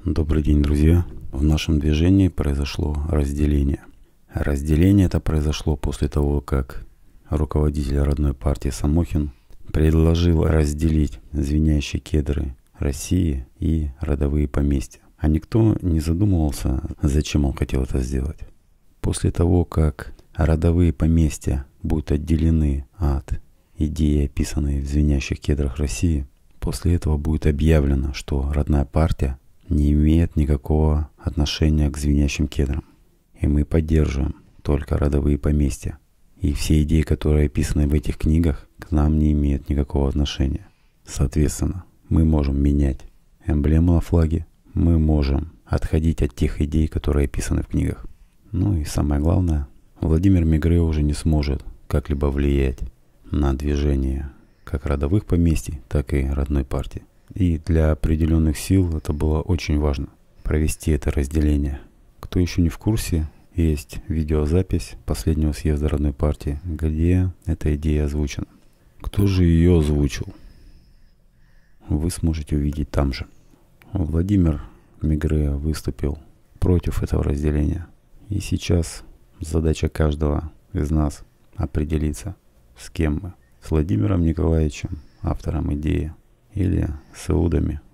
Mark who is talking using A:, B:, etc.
A: Добрый день, друзья! В нашем движении произошло разделение. Разделение это произошло после того, как руководитель родной партии Самохин предложил разделить звенящие кедры России и родовые поместья. А никто не задумывался, зачем он хотел это сделать. После того, как родовые поместья будут отделены от идеи, описанной в звенящих кедрах России, после этого будет объявлено, что родная партия не имеет никакого отношения к звенящим кедрам. И мы поддерживаем только родовые поместья. И все идеи, которые описаны в этих книгах, к нам не имеют никакого отношения. Соответственно, мы можем менять эмблему на флаге, мы можем отходить от тех идей, которые описаны в книгах. Ну и самое главное, Владимир Мегре уже не сможет как-либо влиять на движение как родовых поместий, так и родной партии. И для определенных сил это было очень важно провести это разделение. Кто еще не в курсе, есть видеозапись последнего съезда родной партии, где эта идея озвучена. Кто же ее озвучил? Вы сможете увидеть там же. Владимир Мегре выступил против этого разделения. И сейчас задача каждого из нас определиться, с кем мы. С Владимиром Николаевичем, автором идеи, или с иудами,